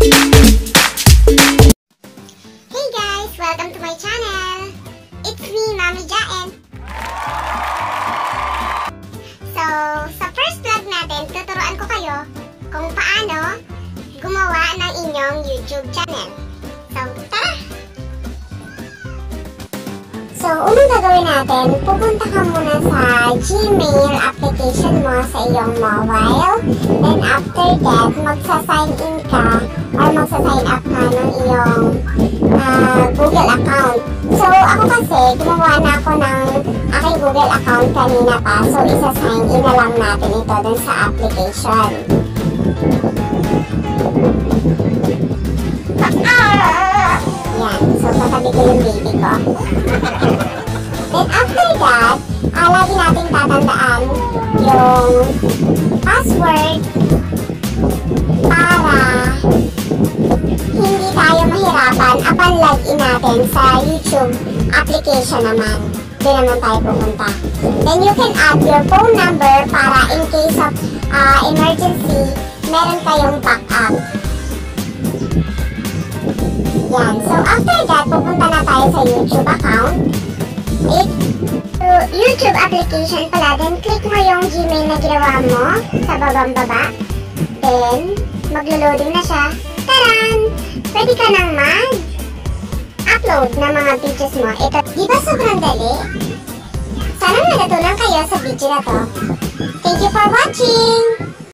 Hey guys! Welcome to my channel! It's me, Mami Jaen. So, sa first vlog natin, tuturuan ko kayo kung paano gumawa ng inyong YouTube channel. So, tara! So, unang gagawin natin, pupunta ka muna sa Gmail application mo sa iyong mobile. Then after that, magsa-sign in ka or magsa-sign up ka ng iyong Google account. So, ako kasi, gumawa na ako ng aking Google account kanina pa. So, isa-sign in na lang natin ito dun sa application. Yan. So, katabi ko yung baby ko. Then, after that, lagi nating tatandaan yung password para hindi tayo mahirapan upon login natin sa YouTube application naman. Doon naman tayo pupunta. Then, you can add your phone number para in case of emergency, meron kayong backup. Yan. So, after that, pupunta na tayo sa YouTube account. YouTube application pala. Then, click mo yung Gmail na ginawa mo sa babang-baba. Then, maglo-loading na siya. Taran! Pwede ka nang mag-upload ng mga videos mo. Ito, di ba sobrang dali? Sana natutunan kayo sa video na to. Thank you for watching!